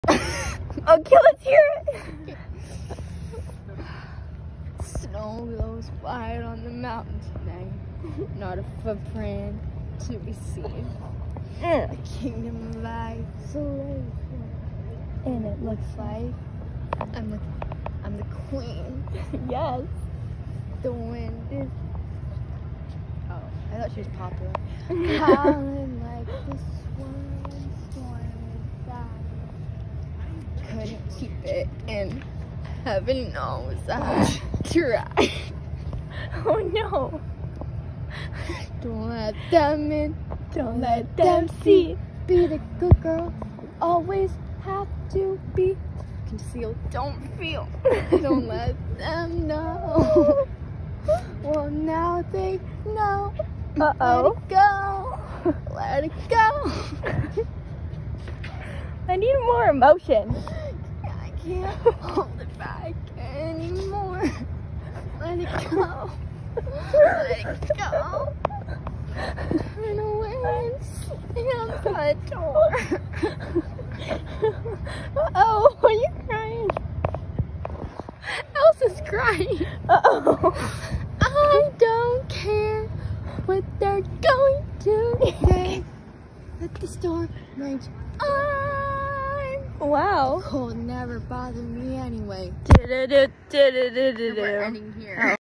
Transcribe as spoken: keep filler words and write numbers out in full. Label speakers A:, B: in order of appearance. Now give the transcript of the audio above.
A: Okay, let's hear it. Snow goes wide on the mountain tonight. Not a footprint to be seen.
B: Mm.
A: A kingdom of light, so late. And it looks like I'm the, I'm the queen.
B: Yes.
A: The wind is. Oh, I thought she was popular. Howling like the swan, storm inside. Couldn't keep it in. Heaven knows I tried.
B: Oh no.
A: Don't let them in.
B: Don't let them see.
A: Be the good girl. Always have to be concealed. Don't feel. Don't let them know. Well, now they know.
B: Uh-oh.
A: Let it go. Let it go.
B: I need more emotion.
A: I can't hold it back anymore. Let it go. Let it go. Turn away and slam the door.
B: Uh-oh, are you crying?
A: Elsa's crying.
B: Uh-oh.
A: I don't care what they're going to say. Let the storm rage on.
B: Wow.
A: Cold never bothered me anyway.
B: Do-do-do-do-do-do-do.
A: We're ending here.